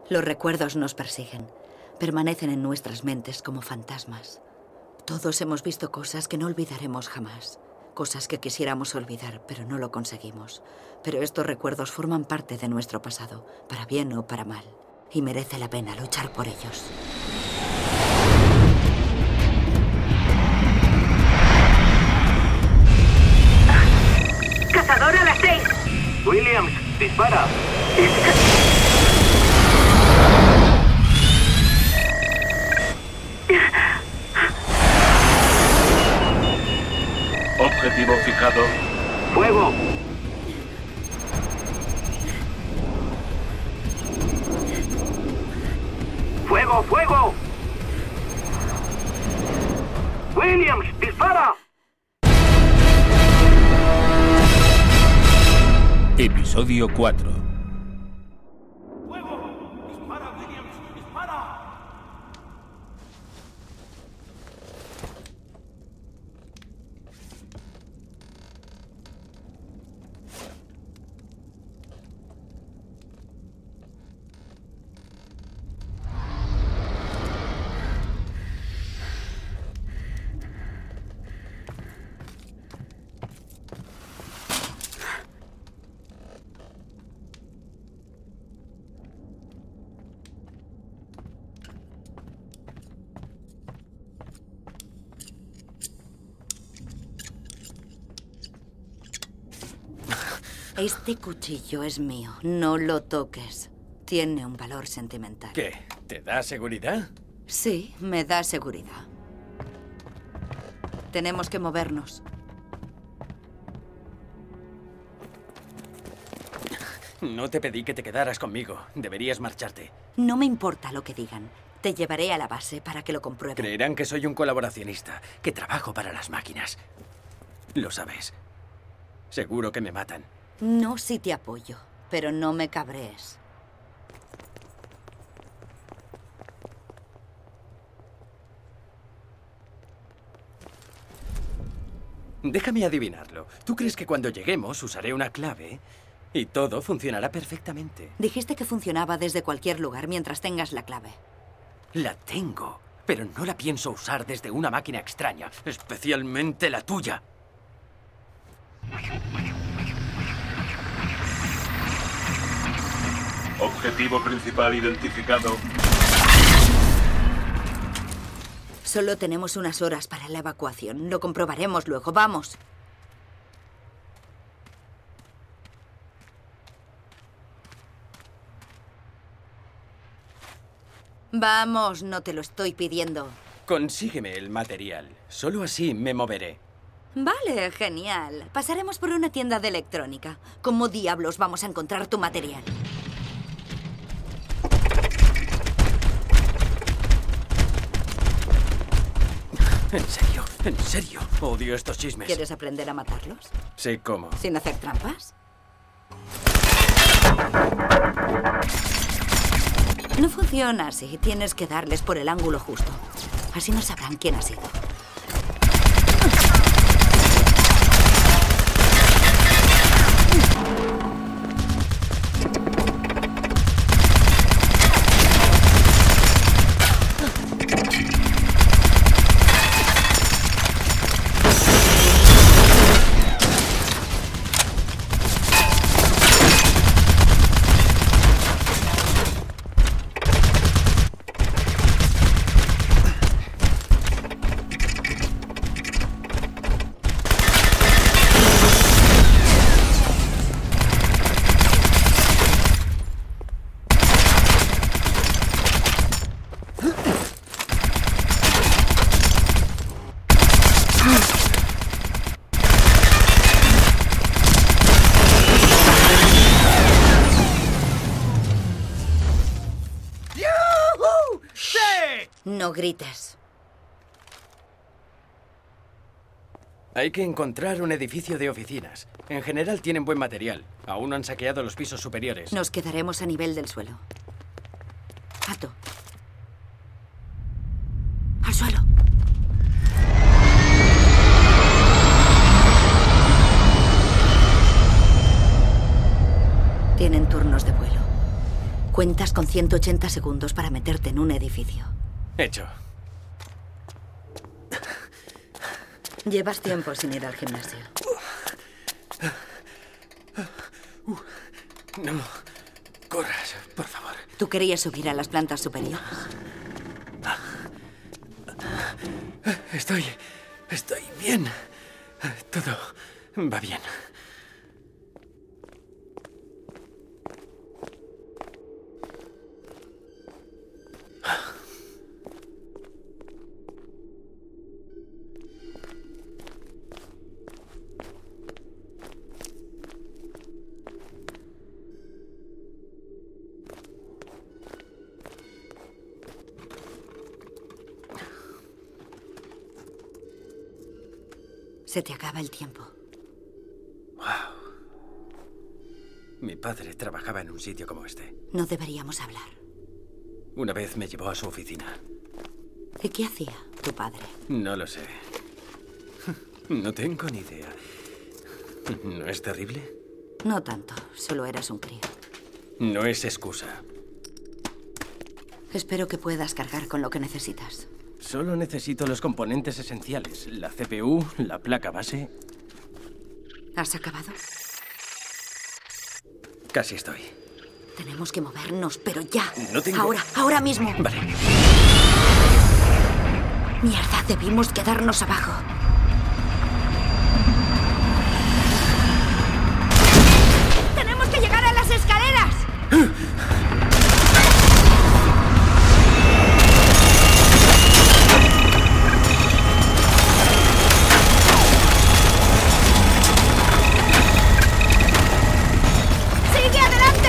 Los recuerdos nos persiguen. Permanecen en nuestras mentes como fantasmas. Todos hemos visto cosas que no olvidaremos jamás. Cosas que quisiéramos olvidar, pero no lo conseguimos. Pero estos recuerdos forman parte de nuestro pasado, para bien o para mal. Y merece la pena luchar por ellos. ¡Cazador a las 6! Williams, dispara. Objetivo fijado. ¡Fuego! ¡Fuego, fuego! ¡Williams, dispara! Episodio 4. ¡Fuego! ¡Dispara, Williams! ¡Dispara! Este cuchillo es mío. No lo toques. Tiene un valor sentimental. ¿Qué? ¿Te da seguridad? Sí, me da seguridad. Tenemos que movernos. No te pedí que te quedaras conmigo. Deberías marcharte. No me importa lo que digan. Te llevaré a la base para que lo comprueben. Creerán que soy un colaboracionista, que trabajo para las máquinas. Lo sabes. Seguro que me matan. No si te apoyo, pero no me cabrees. Déjame adivinarlo. ¿Tú crees que cuando lleguemos usaré una clave y todo funcionará perfectamente? Dijiste que funcionaba desde cualquier lugar mientras tengas la clave. La tengo, pero no la pienso usar desde una máquina extraña, especialmente la tuya. Objetivo principal identificado. Solo tenemos unas horas para la evacuación. Lo comprobaremos luego. ¡Vamos! Vamos, no te lo estoy pidiendo. Consígueme el material. Solo así me moveré. Vale, genial. Pasaremos por una tienda de electrónica. ¿Cómo diablos vamos a encontrar tu material? En serio. Odio estos chismes. ¿Quieres aprender a matarlos? Sí, ¿cómo? ¿Sin hacer trampas? No funciona así. Tienes que darles por el ángulo justo. Así no sabrán quién ha sido. No grites. Hay que encontrar un edificio de oficinas. En general tienen buen material. Aún no han saqueado los pisos superiores. Nos quedaremos a nivel del suelo. Pato. Al suelo. Tienen turnos de vuelo. Cuentas con 180 segundos para meterte en un edificio. Hecho. Llevas tiempo sin ir al gimnasio. No corras, por favor. ¿Tú querías subir a las plantas superiores? Estoy bien. Todo va bien. Se te acaba el tiempo. Wow. Mi padre trabajaba en un sitio como este. No deberíamos hablar. Una vez me llevó a su oficina. ¿Y qué hacía tu padre? No lo sé. No tengo ni idea. ¿No es terrible? No tanto, solo eras un crío. No es excusa. Espero que puedas cargar con lo que necesitas. Solo necesito los componentes esenciales. La CPU, la placa base. ¿Has acabado? Casi estoy. Tenemos que movernos, pero ya. No tengo... Ahora mismo. Vale. Mierda, debimos quedarnos abajo. ¡Tenemos que llegar a las escaleras! ¡Sigue adelante!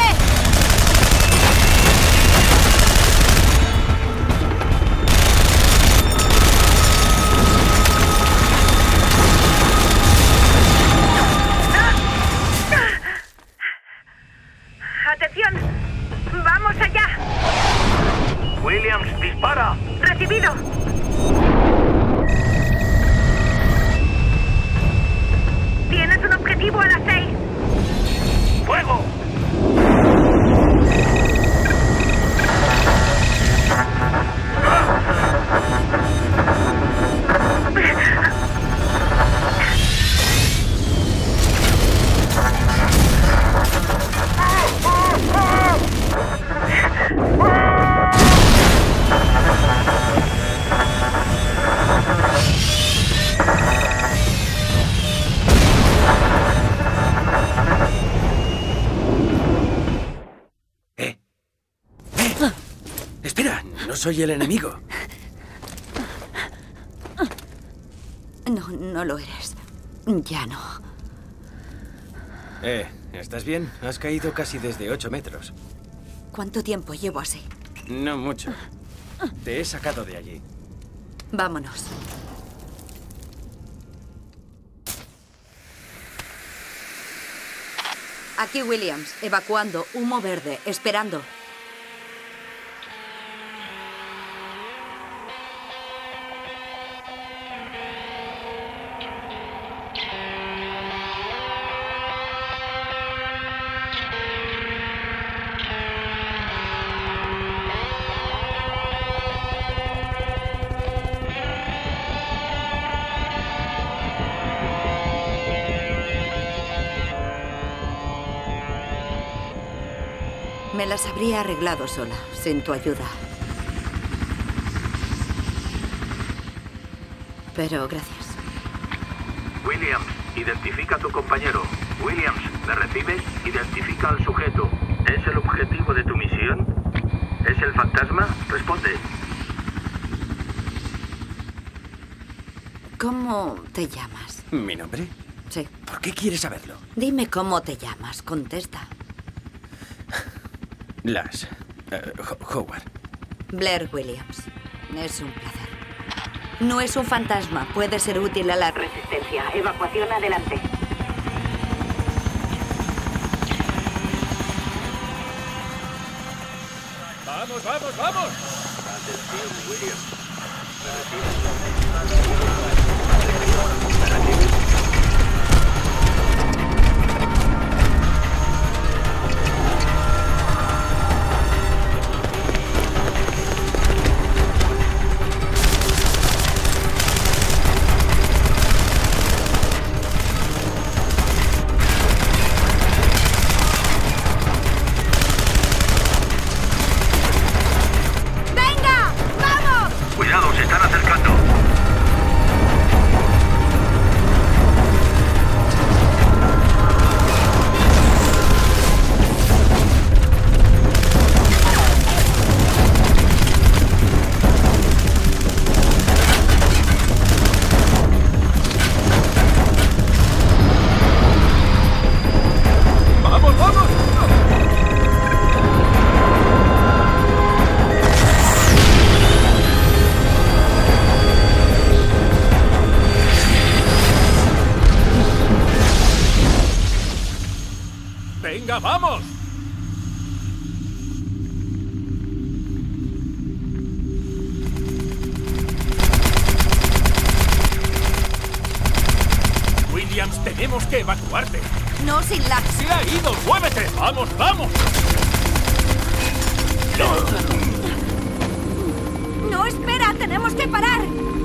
¡Atención! ¡Vamos allá! Williams, dispara. ¡Recibido! Tienes un objetivo a las 6. ¡Fuego! Espera, no soy el enemigo. No, no lo eres. Ya no. ¿Estás bien? Has caído casi desde 8 metros. ¿Cuánto tiempo llevo así? No mucho. Te he sacado de allí. Vámonos. Aquí Williams, evacuando, humo verde, esperando. Me las habría arreglado sola, sin tu ayuda. Pero gracias. Williams, identifica a tu compañero. Williams, ¿me recibes? Identifica al sujeto. ¿Es el objetivo de tu misión? ¿Es el fantasma? Responde. ¿Cómo te llamas? ¿Mi nombre? Sí. ¿Por qué quieres saberlo? Dime cómo te llamas. Contesta. Las... Howard. Blair Williams. Es un placer. No es un fantasma. Puede ser útil a la resistencia. Evacuación adelante. ¡Vamos, vamos, vamos! Atención, Williams. ¡Venga, vamos! Williams, tenemos que evacuarte. No sin lag. ¡Se ha ido! ¡Muévete! ¡Vamos, vamos! No, espera, tenemos que parar.